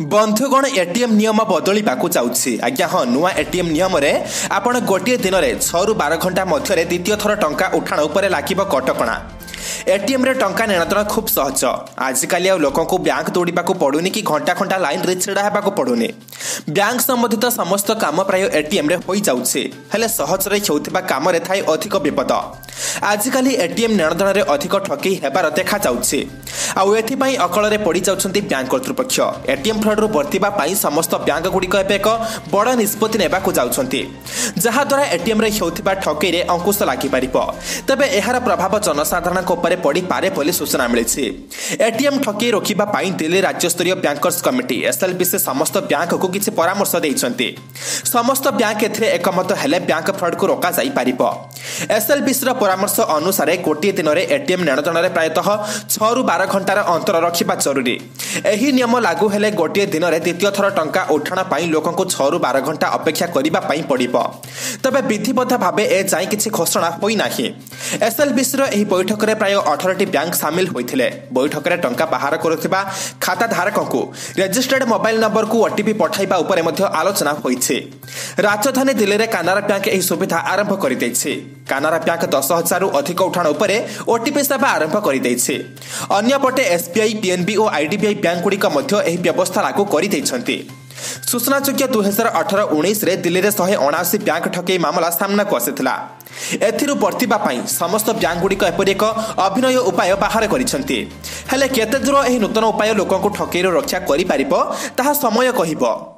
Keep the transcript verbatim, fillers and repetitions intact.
बंधुगण एटीएम नियम बदलवाक जाऊँगी आज्ञा हाँ नुआ एटीएम नियम रे आपण गोटे दिन में छह रु बारह घंटा मध्य द्वितीय थर टंका उठाण उपर लागिब कटकणा। एटीएम रे टंका नेणदेण खूब सहज। आजिकल आ लोक बैंक दौड़ा पड़ुनी कि घंटा घंटा लाइन रे छिड़ा होगा पड़ुनी। बैंक संबंधित समस्त काम प्राय एटीएम रे हो जाउछे हेले सहज रे हेउथिबा काम रे थाई अधिक विपद। आजिकल एटीएम नेणदेण रे अधिक ठकई हेबार देखा जाउछे। आउ एथिपाई अकଳରେ पड़ी जाउछन्ती बैंक कर्तृपक्ष। एटीएम फ्रॉड रु बर्तिबा पाई समस्त बैंक गुड़िक एबे एक बड़ निष्पत्ति नेबाकू जाउछन्ती जहा द्वारा एटीएम रे हेउथिबा ठकई रे अंकुश लागि पारिबो। तबे एहार प्रभाव जनसाधारण ऊपर पड़ी पारे बोली सूचना मिली। एटीएम ठकई रोकिबा पाई दिल्ली राज्य स्तरीय बैंकर्स कमिटी एसएलबीसी समस्त बैंक को किछि परामर्श देइछन्ती। समस्त बैंक एथिरे एकमत हेले बैंक फ्रॉड को रोका जाई पारिबो। एसएलबीसी रो परामर्श अनुसार गोटे दिन में एटीएम नेणदेण रे प्रायतः छह रु बारह घंटार अंतर रखिबा जरूरी। एही नियम लागू हेले गोटे दिन में द्वितीय थर टंका उठाण पाई लोकंकु छह रु बारह घंटा अपेक्षा करिबा पाई पड़िबो। तबे विधिबद्ध भाबे ए जाई किछि घोषणा होई नाही। एसएलबीसी रो एही बैठक रे प्राय अठारह टी बैंक शामिल होइथिले। बैठक रे टंका बाहर करुथिबा खाता धारकंकु रजिस्टर्ड मोबाइल नंबर को ओटीपी पठाइबा उपरे मध्ये आलोचना होइछे। राजधानी दिल्ली रे कानारा बैंक एही सुविधा आरंभ करि दैछे। कानारा बैंक दस हजार रु अधिक उठाण उपरे ओटीपी सेवा आरंभ करि दैछे। अन्य पटे एसबीआई पीएनबी और आईडीबीआई बैंक गुड़िक मध्य एही व्यवस्था लागू करि दैछन्ती। सूचनायोग्य दुई हजार अठारह उन्नीस रे दिल्ली रे एक सौ उनासी बैंक ठकई मामला सामना को आसिथिला। एथिरु बर्तिबा पाई समस्त बैंक गुड़िक एपरि एक अभिनय उपाय बाहर करिसन्ती। हेले केते दूर एही नूतन उपाय लोकंकु ठकईरो रक्षा करि पारिबो ताहा समय कहिबो।